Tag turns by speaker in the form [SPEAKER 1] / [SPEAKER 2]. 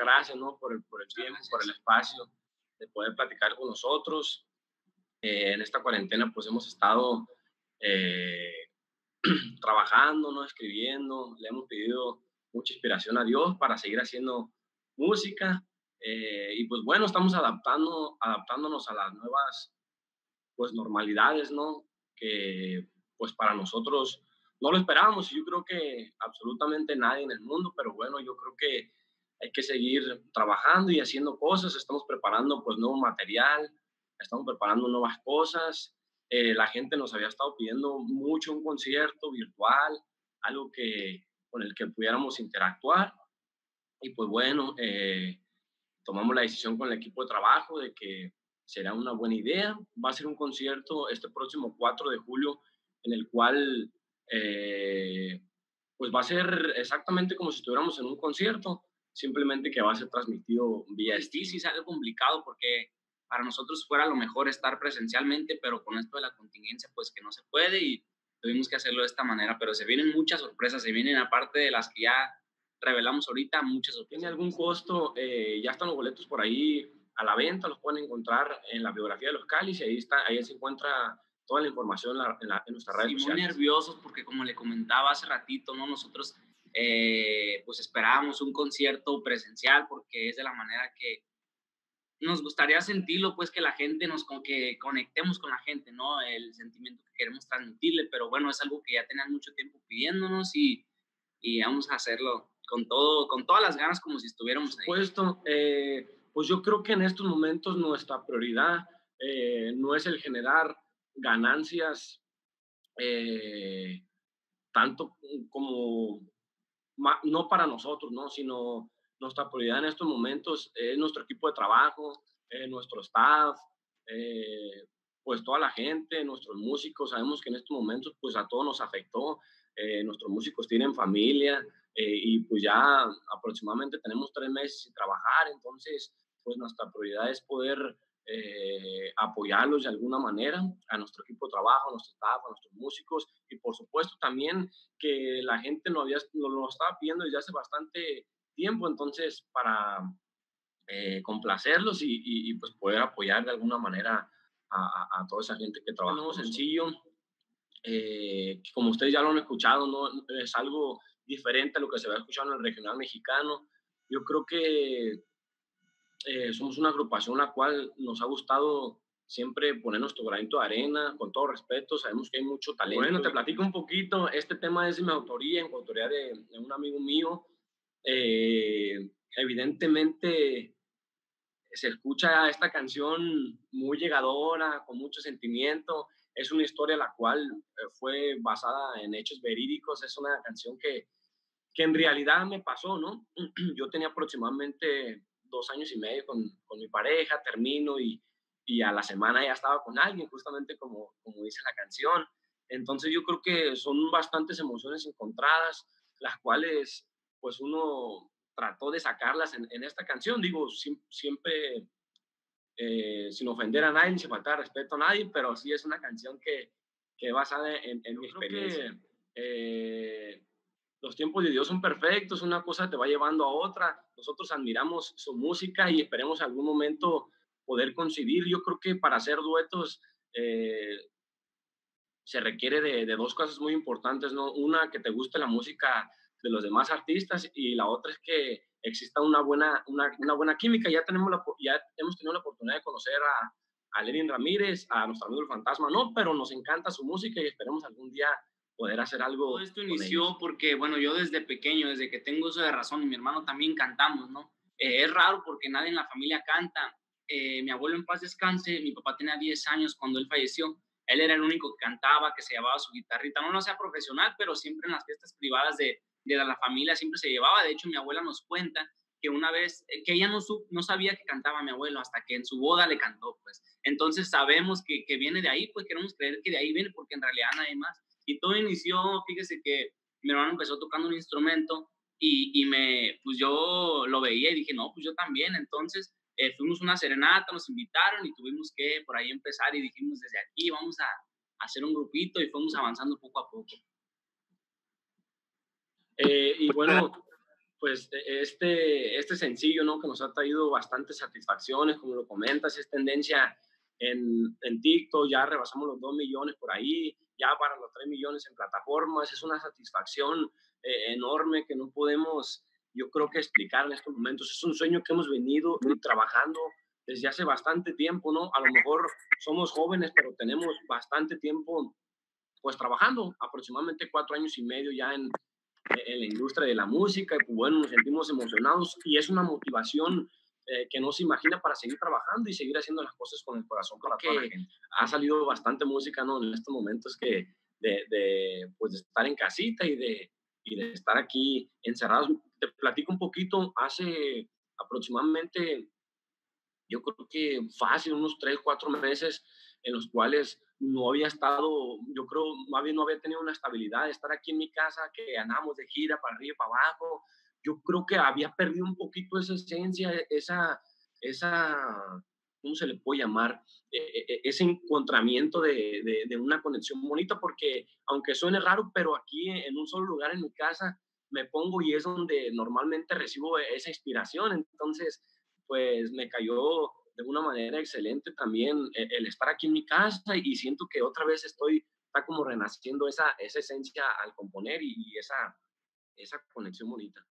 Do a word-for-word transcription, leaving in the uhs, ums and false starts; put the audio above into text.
[SPEAKER 1] gracias, ¿no? Por el, por el tiempo,
[SPEAKER 2] gracias.
[SPEAKER 1] por el espacio de poder platicar con nosotros. Eh, en esta cuarentena, pues hemos estado eh, trabajando, ¿no? Escribiendo, le hemos pedido mucha inspiración a Dios para seguir haciendo música. Eh, y pues bueno, estamos adaptando, adaptándonos a las nuevas pues normalidades, ¿no? Que pues para nosotros no lo esperábamos y yo creo que absolutamente nadie en el mundo, pero bueno, yo creo que hay que seguir trabajando y haciendo cosas, estamos preparando pues nuevo material, estamos preparando nuevas cosas, eh, la gente nos había estado pidiendo mucho un concierto virtual, algo que, con el que pudiéramos interactuar y pues bueno, eh, tomamos la decisión con el equipo de trabajo de que será una buena idea. Va a ser un concierto este próximo cuatro de julio en el cual eh, pues va a ser exactamente como si estuviéramos en un concierto, simplemente que va a ser transmitido vía
[SPEAKER 2] Es
[SPEAKER 1] streaming.
[SPEAKER 2] difícil, algo complicado porque para nosotros fuera lo mejor estar presencialmente, pero con esto de la contingencia pues que no se puede y tuvimos que hacerlo de esta manera, pero se vienen muchas sorpresas, se vienen aparte de las que ya revelamos ahorita, muchas sorpresas.
[SPEAKER 1] ¿Tiene algún costo? Eh, ya están los boletos por ahí a la venta, los pueden encontrar en la biografía de los Cáliz y ahí, está, ahí se encuentra toda la información en, la, en, la, en nuestras redes
[SPEAKER 2] sí,
[SPEAKER 1] sociales.
[SPEAKER 2] Muy nerviosos porque como le comentaba hace ratito, ¿no? Nosotros eh, pues esperábamos un concierto presencial porque es de la manera que nos gustaría sentirlo, pues que la gente nos, que conectemos con la gente, ¿no? El sentimiento que queremos transmitirle, pero bueno, es algo que ya tenían mucho tiempo pidiéndonos y, y vamos a hacerlo con todo, con todas las ganas como si estuviéramos ahí.
[SPEAKER 1] Por supuesto, eh, pues yo creo que en estos momentos nuestra prioridad eh, no es el generar ganancias eh, tanto como, no para nosotros, ¿no? Sino nuestra prioridad en estos momentos es nuestro equipo de trabajo, eh, nuestro staff, eh, pues toda la gente, nuestros músicos. Sabemos que en estos momentos pues a todos nos afectó, eh, nuestros músicos tienen familia eh, y pues ya aproximadamente tenemos tres meses sin trabajar, entonces pues nuestra prioridad es poder eh, apoyarlos de alguna manera, a nuestro equipo de trabajo, a nuestro staff, a nuestros músicos y por supuesto también que la gente nos, había, nos lo estaba pidiendo desde hace bastante tiempo, entonces para eh, complacerlos y, y, y, pues poder apoyar de alguna manera a, a, a toda esa gente que trabaja. No sencillo, eh, como ustedes ya lo han escuchado, no es algo diferente a lo que se va escuchando en el regional mexicano. Yo creo que eh, somos una agrupación la cual nos ha gustado siempre poner nuestro granito de arena, con todo respeto, sabemos que hay mucho talento. Bueno, te platico un poquito, este tema es de mi autoría, en autoría de, de un amigo mío. Eh, evidentemente se escucha esta canción muy llegadora, con mucho sentimiento, es una historia la cual eh, fue basada en hechos verídicos, es una canción que, que en realidad me pasó, ¿no? Yo tenía aproximadamente dos años y medio con, con mi pareja, termino y, y a la semana ya estaba con alguien, justamente como, como dice la canción. Entonces yo creo que son bastantes emociones encontradas, las cuales pues uno trató de sacarlas en, en esta canción. Digo, si, siempre eh, sin ofender a nadie, sin faltar respeto a nadie, pero sí es una canción que, que es basada en, en mi experiencia. Que, eh, los tiempos de Dios son perfectos, una cosa te va llevando a otra. Nosotros admiramos su música y esperemos algún momento poder coincidir. Yo creo que para hacer duetos eh, se requiere de, de dos cosas muy importantes, ¿no? Una, que te guste la música de los demás artistas y la otra es que exista una buena, una, una buena química. Ya, tenemos la, ya hemos tenido la oportunidad de conocer a, a Lenin Ramírez, a nuestro amigo el Fantasma, ¿no? Pero nos encanta su música y esperemos algún día poder hacer algo.
[SPEAKER 2] Todo esto inició porque, bueno, yo desde pequeño, desde que tengo uso de razón, y mi hermano también cantamos, ¿no? Eh, es raro porque nadie en la familia canta. Eh, mi abuelo en paz descanse, mi papá tenía diez años cuando él falleció. Él era el único que cantaba, que se llevaba su guitarrita. No lo hacía profesional, pero siempre en las fiestas privadas de, de la familia siempre se llevaba. De hecho, mi abuela nos cuenta que una vez, que ella no, sub, no sabía que cantaba mi abuelo hasta que en su boda le cantó, pues. Entonces sabemos que, que viene de ahí, pues queremos creer que de ahí viene porque en realidad nadie más. Y todo inició, fíjese que mi hermano empezó tocando un instrumento y, y me, pues yo lo veía y dije, no, pues yo también. Entonces eh, fuimos a una serenata, nos invitaron y tuvimos que por ahí empezar y dijimos, desde aquí vamos a, a hacer un grupito y fuimos avanzando poco a poco.
[SPEAKER 1] Eh, y bueno, pues e, este, este sencillo, ¿no? Que nos ha traído bastantes satisfacciones, como lo comentas, es tendencia en, en TikTok, ya rebasamos los dos millones por ahí, ya para los tres millones en plataformas, es una satisfacción eh, enorme que no podemos, yo creo que explicar en estos momentos. Es un sueño que hemos venido trabajando desde hace bastante tiempo, ¿no? A lo mejor somos jóvenes, pero tenemos bastante tiempo, pues trabajando, aproximadamente cuatro años y medio ya en, en la industria de la música, y pues bueno, nos sentimos emocionados y es una motivación eh, que no se imagina para seguir trabajando y seguir haciendo las cosas con el corazón para toda la gente. Ha salido bastante música, ¿no? En estos momentos que de, de, pues de estar en casita y de, y de estar aquí encerrados. Te platico un poquito, hace aproximadamente, yo creo que fácil, unos tres, cuatro meses en los cuales no había estado, yo creo, más bien no había tenido una estabilidad de estar aquí en mi casa, que andamos de gira para arriba y para abajo. Yo creo que había perdido un poquito esa esencia, esa, esa, ¿cómo se le puede llamar? E, e, ese encontramiento de, de, de una conexión bonita, porque aunque suene raro, pero aquí en un solo lugar en mi casa me pongo y es donde normalmente recibo esa inspiración. Entonces, pues me cayó de una manera excelente también el, el estar aquí en mi casa y siento que otra vez estoy, está como renaciendo esa, esa esencia al componer y, y esa, esa conexión bonita.